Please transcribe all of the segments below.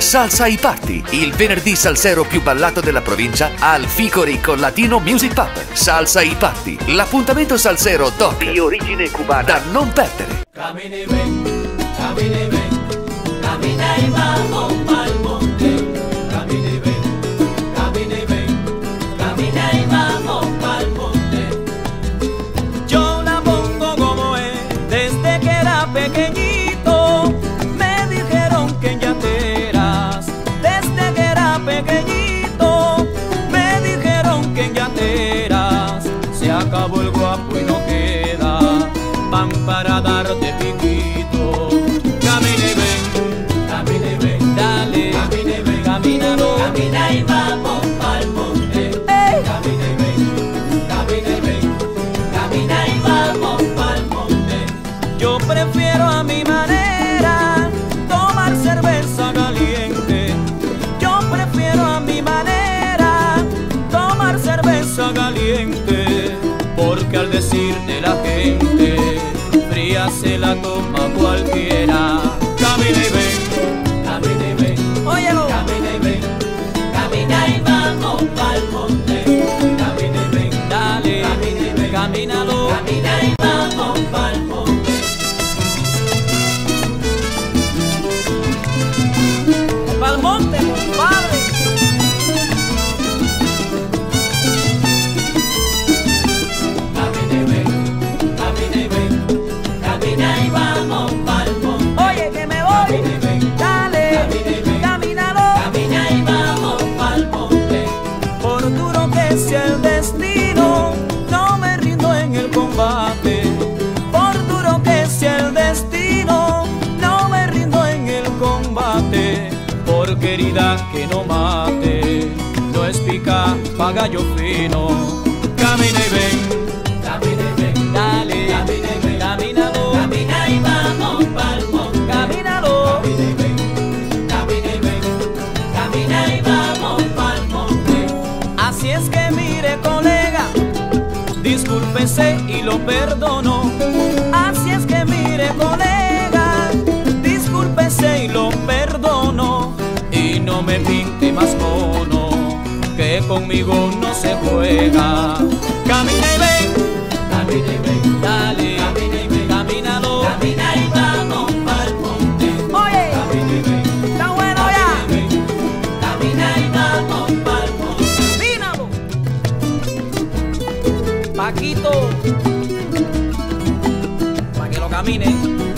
Salsa y Party, il venerdì salsero più ballato della provincia al Ficorico Latino Music Pub. Salsa y Party, l'appuntamento salsero doc di origine cubana da non perdere. Camina y ven, camina y vamos pa'l monte. Camina y ven, camina y vamos pa'l monte. Yo la pongo como es, desde que era pequeñito. Me dijeron que en Yateras, desde que era pequeñito. Me dijeron que en Yateras se acabó el guapo y no queda pan para darte piquito. Camina y ven, dale, camina y ven, camínalo, camina y vamos pa'l monte. Camina y ven, camina y vamos pa'l monte. Yo prefiero a mi manera tomar cerveza caliente. Yo prefiero a mi manera tomar cerveza caliente. Porque al decir de la gente, fría se la toma cualquiera. Camina y ven, óyelo. Camina y vamos pa'l monte. Camina y ven, dale, camínalo, camina y vamos pa'l monte. Pa'l monte, compadre. Camina y vamos pa'l monte. Oye, que me voy. Dale, camínalo. Camina y vamos pa'l monte. Por duro que sea el destino, no me rindo en el combate. Por duro que sea el destino, no me rindo en el combate. Porque herida que no mate, no es pica pa' gallo fino. Camina y ven, dale, camínalo, camina y vamos pa'l monte. Camínalo, camina y vamos pa'l monte. Así es que mire, colega, discúlpese y lo perdono. Así es que mire, colega, discúlpese y lo perdono. Y no me pinte más mono, que conmigo no se juega. Camina y ven, dale, camínalo, camina y vamos pa'l monte. Oye, está bueno ya. Camina y vamos pa'l monte. Camínalo, Paquito, pa' que lo camine.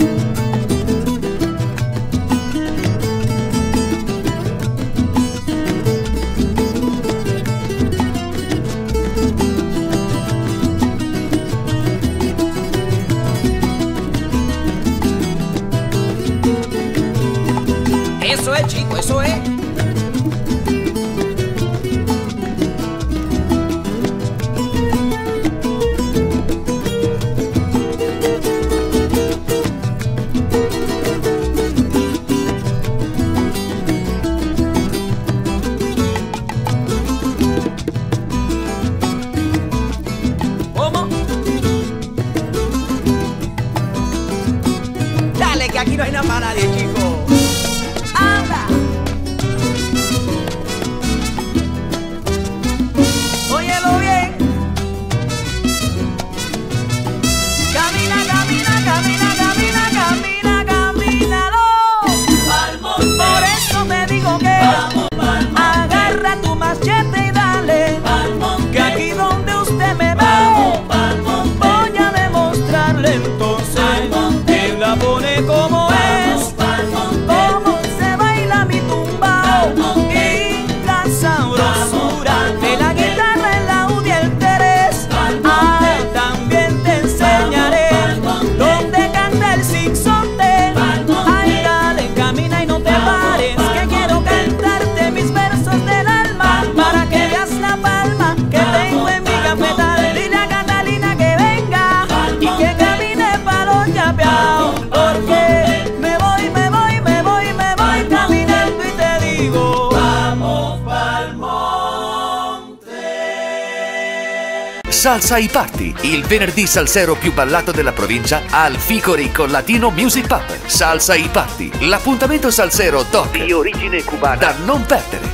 Eso es, chico, eso es. ¿Cómo? Dale, que aquí no hay nada para nadie, chico. ¡Anda! Salsa y Party, il venerdì salsero più ballato della provincia al Ficori con Latino Music Pub. Salsa y Party, l'appuntamento salsero doc di origine cubana da non perdere.